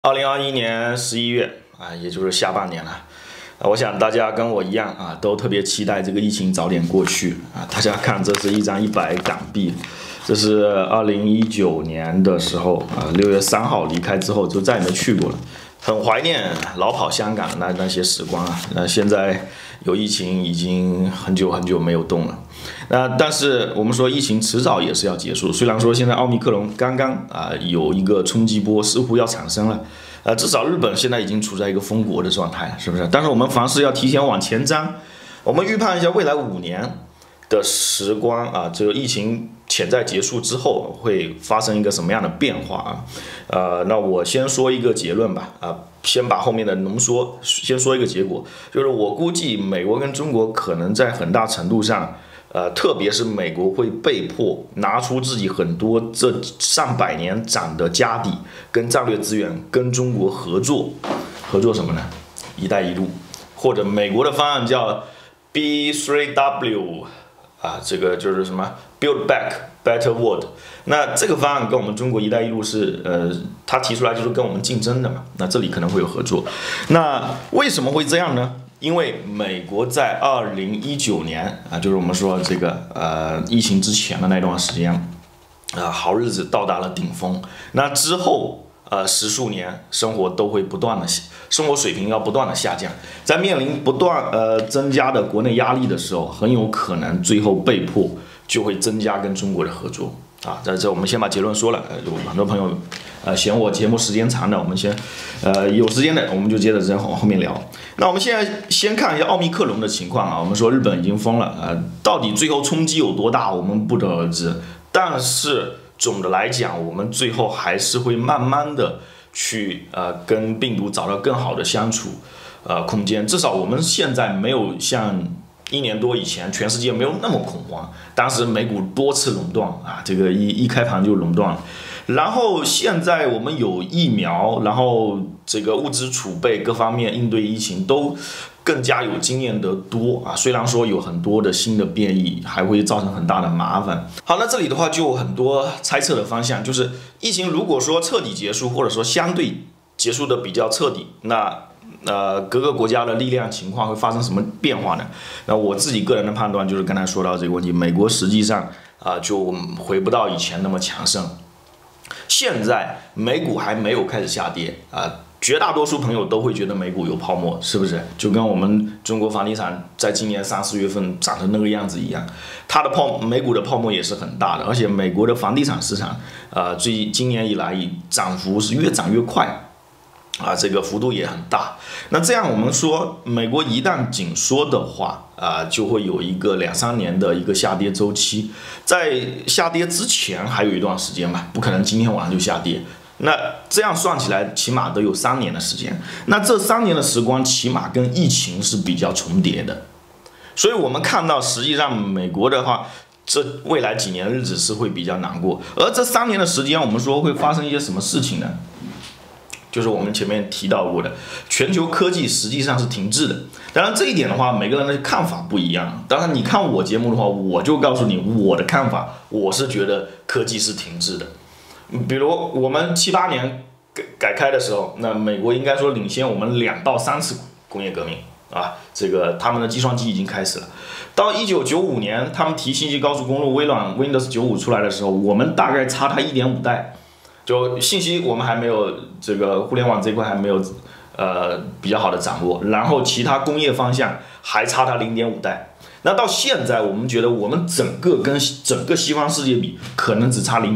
2021年11月啊，也就是下半年了。我想大家跟我一样啊，都特别期待这个疫情早点过去啊。大家看，这是一张100港币，这是2019年的时候啊，6月3号离开之后就再也没去过了，很怀念老跑香港的那些时光啊。现在有疫情，已经很久很久没有动了。但是我们说疫情迟早也是要结束，虽然说现在奥密克戎刚刚有一个冲击波似乎要产生了，至少日本现在已经处在一个封国的状态了，是不是？但是我们凡事要提前往前瞻，我们预判一下未来5年的时光啊，这个疫情潜在结束之后会发生一个什么样的变化啊？那我先说一个结论吧，先把后面的浓缩，先说一个结果，就是我估计美国跟中国可能在很大程度上。特别是美国会被迫拿出自己很多这上百年涨的家底跟战略资源，跟中国合作什么呢？一带一路，或者美国的方案叫 B3W 啊，这个就是什么 Build Back Better World。那这个方案跟我们中国一带一路是他提出来就是跟我们竞争的嘛，那这里可能会有合作。那为什么会这样呢？因为美国在2019年啊，就是我们说这个疫情之前的那段时间，好日子到达了顶峰。那之后10数年，生活都会不断的，生活水平要不断的下降，在面临不断增加的国内压力的时候，很有可能最后被迫就会增加跟中国的合作啊。在这我们先把结论说了，有很多朋友嫌我节目时间长的，我们先有时间的我们就接着在后面聊。那我们现在先看一下奥密克戎的情况啊。我们说日本已经封了，到底最后冲击有多大，我们不得而知。但是总的来讲，我们最后还是会慢慢的去跟病毒找到更好的相处空间。至少我们现在没有像1年多以前，全世界没有那么恐慌。当时美股多次垄断啊，这个一开盘就垄断了。然后现在我们有疫苗，然后这个物资储备各方面应对疫情都更加有经验得多啊。虽然说有很多的新的变异，还会造成很大的麻烦。好，那这里的话就有很多猜测的方向，就是疫情如果说彻底结束，或者说相对结束的比较彻底，那各个国家的力量情况会发生什么变化呢？那我自己个人的判断就是刚才说到这个问题，美国实际上就回不到以前那么强盛。现在美股还没有开始下跌绝大多数朋友都会觉得美股有泡沫，是不是？就跟我们中国房地产在今年3、4月份涨成那个样子一样，它的美股的泡沫也是很大的，而且美国的房地产市场今年以来涨幅是越涨越快。这个幅度也很大。那这样我们说，美国一旦紧缩的话，就会有一个2、3年的一个下跌周期。在下跌之前还有一段时间嘛，不可能今天晚上就下跌。那这样算起来，起码都有3年的时间。那这3年的时光，起码跟疫情是比较重叠的。所以我们看到，实际上美国的话，这未来几年日子是会比较难过。而这3年的时间，我们说会发生一些什么事情呢？就是我们前面提到过的，全球科技实际上是停滞的。当然这一点的话，每个人的看法不一样。当然你看我节目的话，我就告诉你我的看法，我是觉得科技是停滞的。比如我们7、8年改开的时候，那美国应该说领先我们2到3次工业革命这个他们的计算机已经开始了。到1995年，他们提信息高速公路，微软 Windows 95出来的时候，我们大概差它1.5代。就信息我们还没有这个互联网这一块还没有比较好的掌握，然后其他工业方向还差它0.5代。那到现在我们觉得我们整个跟整个西方世界比，可能只差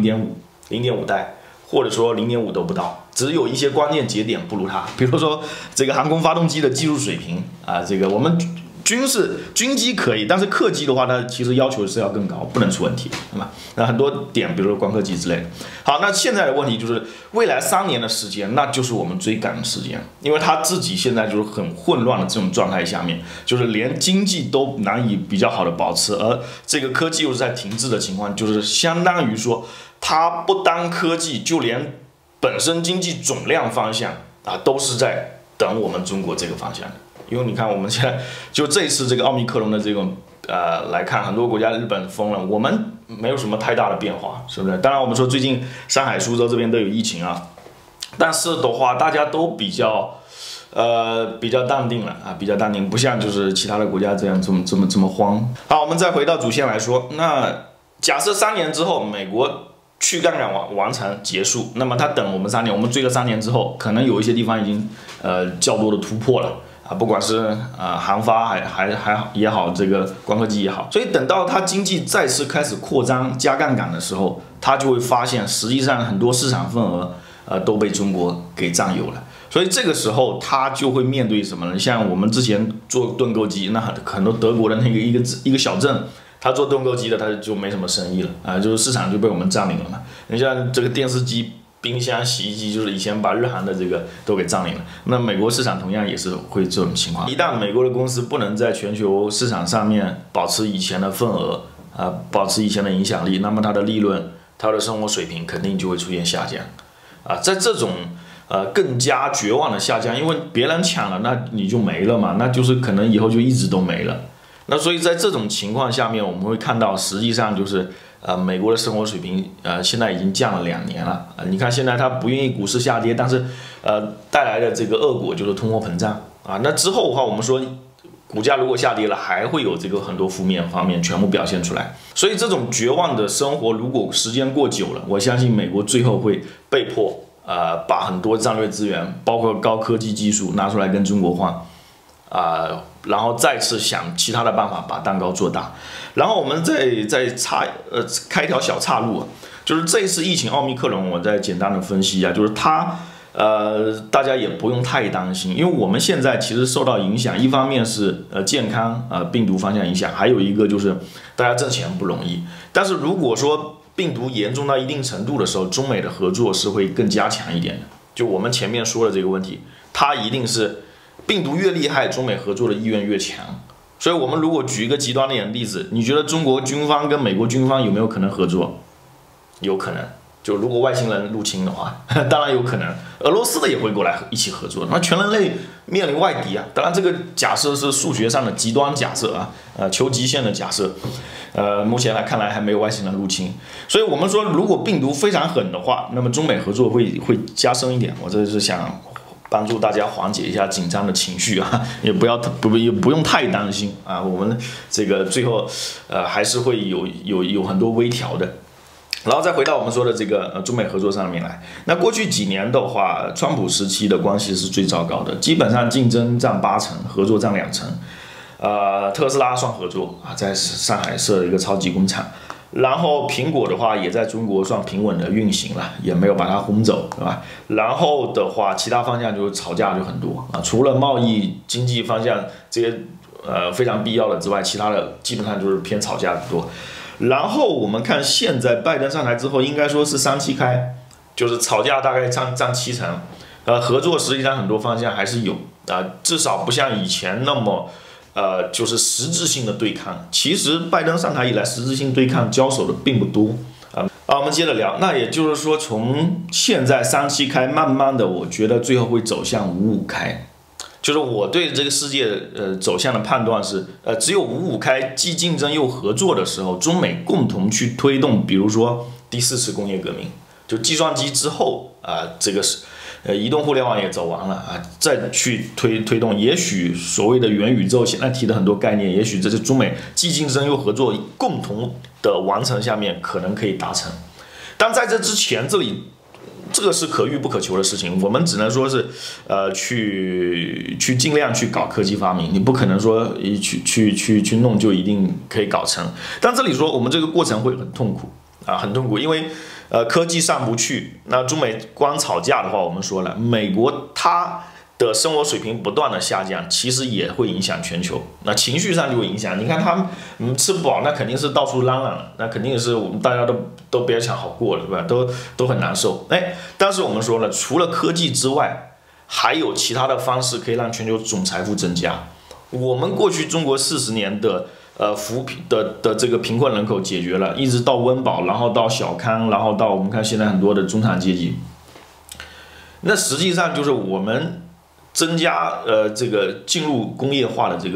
0.5代，或者说0.5都不到，只有一些关键节点不如它。比如说这个航空发动机的技术水平这个我们军机可以，但是客机的话，它其实要求是要更高，不能出问题，对吧？那很多点，比如说光刻机之类的。好，那现在的问题就是未来3年的时间，那就是我们追赶的时间，因为它自己现在就是很混乱的这种状态下面，就是连经济都难以比较好的保持，而这个科技又是在停滞的情况，就是相当于说，它不单科技，就连本身经济总量方向都是在等我们中国这个方向的。因为你看，我们现在就这次这个奥密克戎的这种来看，很多国家日本封了，我们没有什么太大的变化，是不是？当然，我们说最近上海、苏州这边都有疫情但是的话，大家都比较淡定了啊，比较淡定，不像就是其他的国家这样这么慌。好，我们再回到主线来说，那假设3年之后美国去杠杆完成结束，那么它等我们3年，我们追了3年之后，可能有一些地方已经较多的突破了。啊，不管是航发也好，这个光刻机也好，所以等到它经济再次开始扩张加杠杆的时候，它就会发现实际上很多市场份额都被中国给占有了。所以这个时候它就会面对什么呢？像我们之前做盾构机，那很多德国的那个一个小镇，他做盾构机的他就没什么生意了啊，就是市场就被我们占领了嘛。你像这个电视机、冰箱、洗衣机，就是以前把日韩的这个都给占领了。那美国市场同样也是会这种情况。一旦美国的公司不能在全球市场上面保持以前的份额保持以前的影响力，那么它的利润、它的生活水平肯定就会出现下降啊。在这种更加绝望的下降，因为别人抢了，那你就没了嘛，那就是可能以后就一直都没了。那所以在这种情况下面，我们会看到，实际上就是美国的生活水平现在已经降了2年了你看现在它不愿意股市下跌，但是带来的这个恶果就是通货膨胀啊。那之后的话，我们说股价如果下跌了，还会有这个很多负面方面全部表现出来。所以这种绝望的生活，如果时间过久了，我相信美国最后会被迫把很多战略资源，包括高科技技术拿出来跟中国换然后再次想其他的办法把蛋糕做大。然后我们再开一条小岔路就是这一次疫情奥密克戎，我再简单的分析一下，就是它大家也不用太担心，因为我们现在其实受到影响，一方面是健康病毒方向影响，还有一个就是大家挣钱不容易。但是如果说病毒严重到一定程度的时候，中美的合作是会更加强一点的。就我们前面说的这个问题，它一定是病毒越厉害，中美合作的意愿越强。所以我们如果举一个极端点的例子，你觉得中国军方跟美国军方有没有可能合作？有可能。就如果外星人入侵的话，当然有可能，俄罗斯的也会过来一起合作，那全人类面临外敌啊。当然这个假设是数学上的极端假设求极限的假设，目前看来还没有外星人入侵。所以我们说，如果病毒非常狠的话，那么中美合作会加深一点。我这是想帮助大家缓解一下紧张的情绪也不用太担心我们这个最后还是会有很多微调的。然后再回到我们说的这个中美合作上面来，那过去几年的话，川普时期的关系是最糟糕的，基本上竞争占8成，合作占2成。特斯拉算合作在上海设了一个超级工厂，然后苹果的话也在中国算平稳的运行了，也没有把它轰走，对吧？然后的话，其他方向就吵架就很多除了贸易、经济方向这些非常必要的之外，其他的基本上就是偏吵架多。然后我们看现在拜登上台之后，应该说是3七开，就是吵架大概占7成，合作实际上很多方向还是有至少不像以前那么就是实质性的对抗。其实拜登上台以来，实质性对抗交手的并不多我们接着聊，那也就是说，从现在3七开，慢慢的，我觉得最后会走向5五开。就是我对这个世界走向的判断是，只有5五开既竞争又合作的时候，中美共同去推动，比如说第4次工业革命，就计算机之后这个是移动互联网也走完了再去推动，也许所谓的元宇宙现在提的很多概念，也许这是中美既竞争又合作共同的完成下面可能可以达成。但在这之前，这个是可遇不可求的事情，我们只能说是，去尽量去搞科技发明，你不可能说去弄就一定可以搞成。但这里说我们这个过程会很痛苦很痛苦，因为科技上不去，那中美光吵架的话，我们说了，美国它的生活水平不断的下降，其实也会影响全球，那情绪上就会影响。你看他们吃不饱，那肯定是到处嚷嚷了，那肯定是我们大家都别想好过了，对吧？都很难受。但是我们说了，除了科技之外，还有其他的方式可以让全球总财富增加。我们过去中国40年的扶贫的这个贫困人口解决了，一直到温饱，然后到小康，然后到我们看现在很多的中产阶级。那实际上就是我们增加这个进入工业化的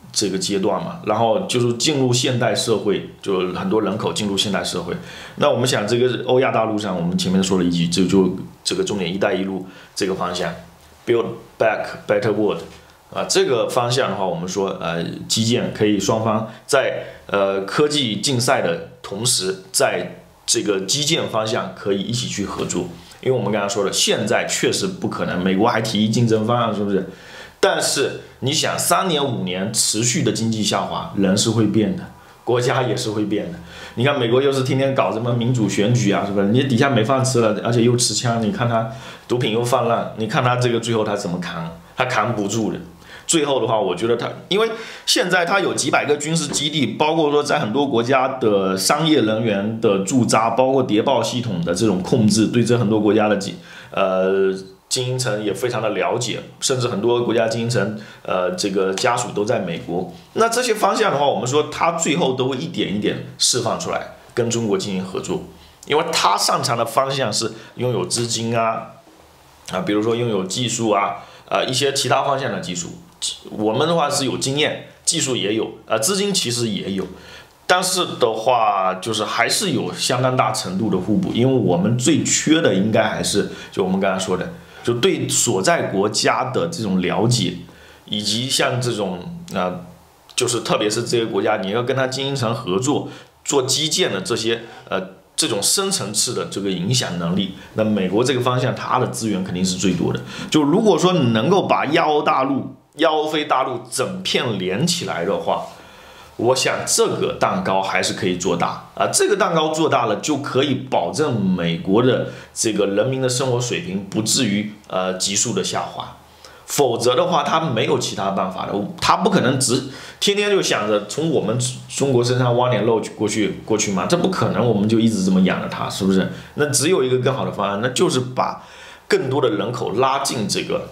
这个阶段嘛，然后就是进入现代社会，就很多人口进入现代社会。那我们想，这个欧亚大陆上，我们前面说了一句，就这个重点“一带一路”这个方向 ，Build Back Better World 啊，这个方向的话，我们说基建可以双方在科技竞赛的同时，在这个基建方向可以一起去合作。因为我们刚才说了，现在确实不可能，美国还提竞争方案，是不是？但是你想，3年5年持续的经济下滑，人是会变的，国家也是会变的。你看美国又是天天搞什么民主选举啊，是不是？你底下没饭吃了，而且又持枪，你看他毒品又泛滥，你看他这个最后他怎么扛？他扛不住的。最后的话，我觉得他，因为现在他有几百个军事基地，包括说在很多国家的商业人员的驻扎，包括谍报系统的这种控制，对这很多国家的精英层也非常的了解，甚至很多国家精英层这个家属都在美国。那这些方向的话，我们说他最后都会一点一点释放出来，跟中国进行合作，因为他擅长的方向是拥有资金啊，比如说拥有技术啊，一些其他方向的技术。我们的话是有经验，技术也有，资金其实也有，但是的话就是还是有相当大程度的互补，因为我们最缺的应该还是就我们刚才说的，就对所在国家的这种了解，以及像这种就是特别是这些国家你要跟他精英层合作做基建的这些这种深层次的这个影响能力，那美国这个方向它的资源肯定是最多的。就如果说你能够把亚欧非大陆整片连起来的话，我想这个蛋糕还是可以做大啊。这个蛋糕做大了，就可以保证美国的这个人民的生活水平不至于急速的下滑。否则的话，他没有其他办法的，他不可能天天就想着从我们中国身上挖点肉过去嘛，这不可能，我们就一直这么养着他，是不是？那只有一个更好的方案，那就是把更多的人口拉进这个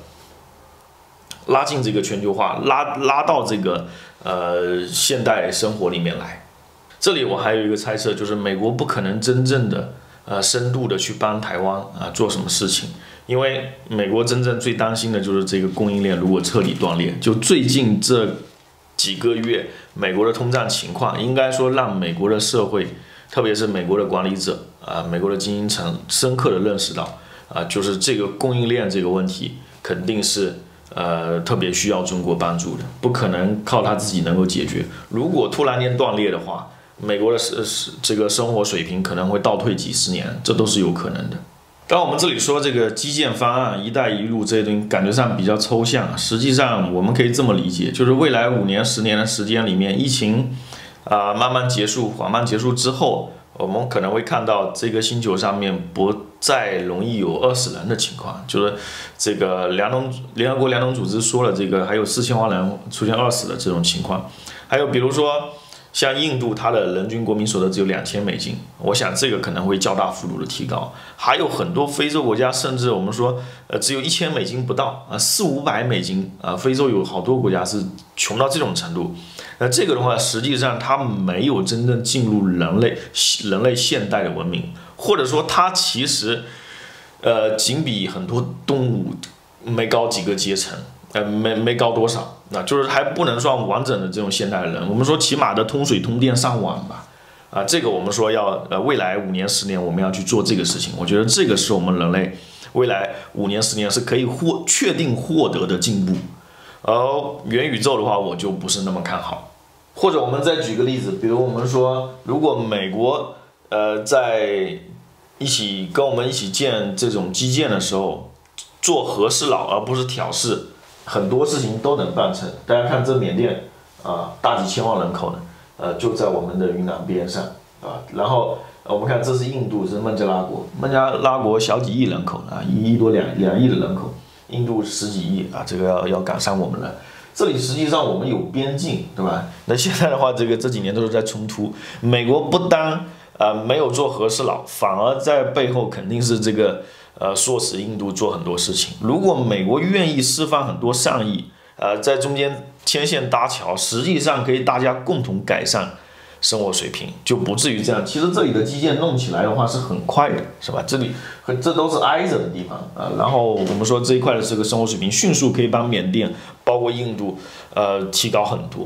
全球化，拉到这个现代生活里面来。这里我还有一个猜测，就是美国不可能真正的深度的去帮台湾做什么事情。因为美国真正最担心的就是这个供应链如果彻底断裂，就最近这几个月美国的通胀情况，应该说让美国的社会，特别是美国的管理者美国的精英层深刻的认识到就是这个供应链这个问题肯定是特别需要中国帮助的，不可能靠他自己能够解决。如果突然间断裂的话，美国的这个生活水平可能会倒退几十年，这都是有可能的。当然，我们这里说这个基建方案“一带一路”这些东西，感觉上比较抽象。实际上，我们可以这么理解，就是未来5年、10年的时间里面，疫情慢慢结束、缓慢结束之后，我们可能会看到这个星球上面不再容易有饿死人的情况。就是这个联合国粮农组织说了，这个还有4000万人出现饿死的这种情况。还有比如说，像印度，它的人均国民所得只有$2000，我想这个可能会较大幅度的提高。还有很多非洲国家，甚至我们说，只有$1000不到，$400-500非洲有好多国家是穷到这种程度。那这个的话，实际上它没有真正进入人类现代的文明，或者说它其实，仅比很多动物没高几个阶层。没高多少，那就是还不能算完整的这种现代人。我们说起码的通水通电上网吧，这个我们说要未来5年10年我们要去做这个事情。我觉得这个是我们人类未来5年10年是可以确定获得的进步。而元宇宙的话，我就不是那么看好。或者我们再举个例子，比如我们说，如果美国在跟我们一起建这种基建的时候，做和事佬而不是挑事。很多事情都能办成。大家看这缅甸大几千万人口呢，就在我们的云南边上然后我们看这是印度，是孟加拉国小几亿人口1亿多2亿的人口，印度10几亿这个要赶上我们了。这里实际上我们有边境，对吧？那现在的话，这几年都是在冲突。美国不单没有做和事佬，反而在背后肯定是这个唆使印度做很多事情。如果美国愿意释放很多善意，在中间牵线搭桥，实际上可以大家共同改善生活水平，就不至于这样。其实这里的基建弄起来的话是很快的，是吧？这都是挨着的地方然后我们说这一块的这个生活水平迅速可以把缅甸包括印度提高很多。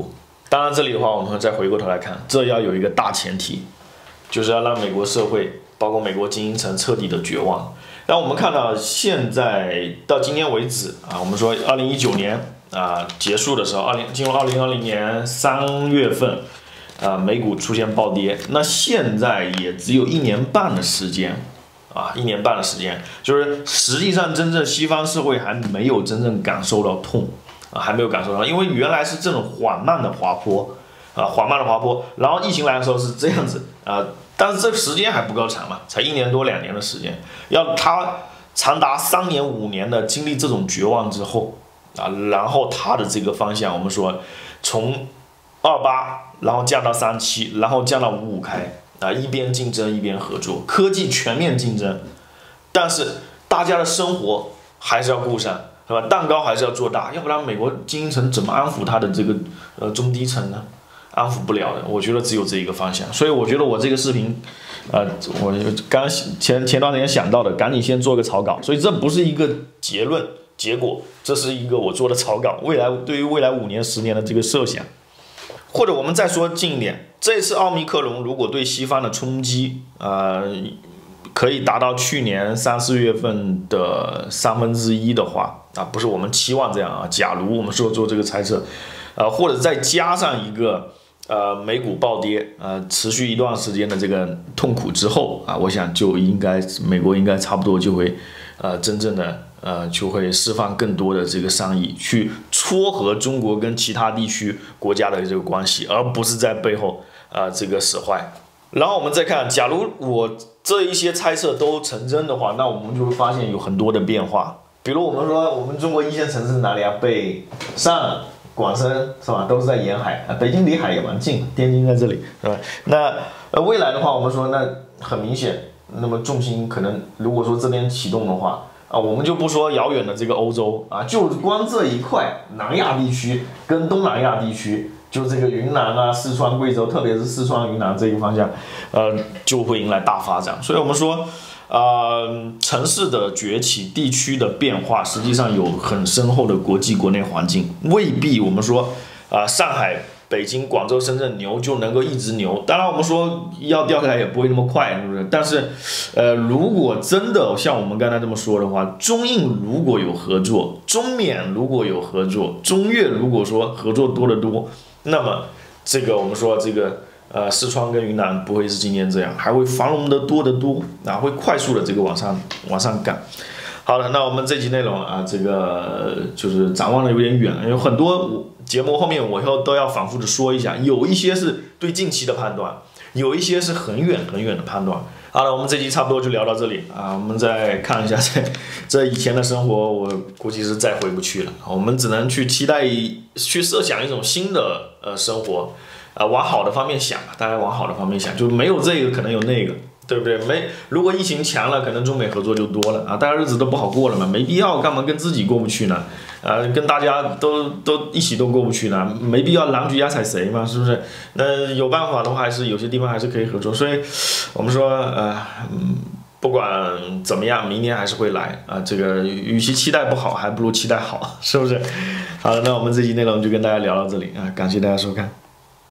当然，这里的话，我们再回过头来看，这要有一个大前提，就是要让美国社会，包括美国精英层彻底的绝望。让我们看到现在到今天为止啊，我们说2019年结束的时候，进入2020年3月份，美股出现暴跌，那现在也只有1年半的时间。1年半的时间，就是实际上真正西方社会还没有真正感受到痛还没有感受到，因为原来是这种缓慢的滑坡然后疫情来的时候是这样子但是这个时间还不够长嘛，才1年多2年的时间，要它长达3年5年的经历这种绝望之后然后它的这个方向，我们说从28，然后降到37，然后降到55开。一边竞争一边合作，科技全面竞争，但是大家的生活还是要顾上，是吧？蛋糕还是要做大，要不然美国精英层怎么安抚他的这个中低层呢？安抚不了的。我觉得只有这一个方向，所以我觉得我这个视频，我刚前段时间想到的，赶紧先做个草稿，所以这不是一个结果，这是一个我做的草稿，对于未来5年10年的这个设想。或者我们再说近一点，这次奥密克戎如果对西方的冲击，可以达到去年3、4月份的1/3的话，不是我们期望这样假如我们说做这个猜测，或者再加上一个美股暴跌，持续一段时间的这个痛苦之后我想就美国应该差不多就会真正的就会释放更多的这个商议，去撮合中国跟其他地区国家的这个关系，而不是在背后这个使坏。然后我们再看，假如我这一些猜测都成真的话，那我们就会发现有很多的变化。比如我们说，我们中国一线城市哪里北上广深是吧，都是在沿海，北京离海也蛮近，天津在这里是吧？那未来的话，我们说那很明显，那么重心可能如果说这边启动的话。我们就不说遥远的这个欧洲就光这一块南亚地区跟东南亚地区，就这个云南四川、贵州，特别是四川、云南这个方向，就会迎来大发展。所以我们说，城市的崛起、地区的变化，实际上有很深厚的国际国内环境，未必我们说上海、北京、广州、深圳牛就能够一直牛。当然，我们说要掉下来也不会那么快，是不是？但是，如果真的像我们刚才这么说的话，中印如果有合作，中缅如果有合作，中越如果说合作多得多，那么这个我们说这个四川跟云南不会是今年这样，还会繁荣的多得多会快速的这个往上干。好了，那我们这期内容这个就是展望的有点远，有很多节目后面我以后都要反复的说一下，有一些是对近期的判断，有一些是很远的判断。好了，我们这期差不多就聊到这里我们再看一下这以前的生活，我估计是再回不去了，我们只能去期待去设想一种新的生活，往好的方面想大家往好的方面想，就没有这个可能有那个。对不对？如果疫情强了，可能中美合作就多了大家日子都不好过了嘛，没必要干嘛跟自己过不去呢？跟大家都一起都过不去呢，没必要狼居压踩谁嘛，是不是？那有办法的话，还是有些地方还是可以合作。所以，我们说不管怎么样，明年还是会来这个与其期待不好，还不如期待好，是不是？好了，那我们这期内容就跟大家聊到这里感谢大家收看。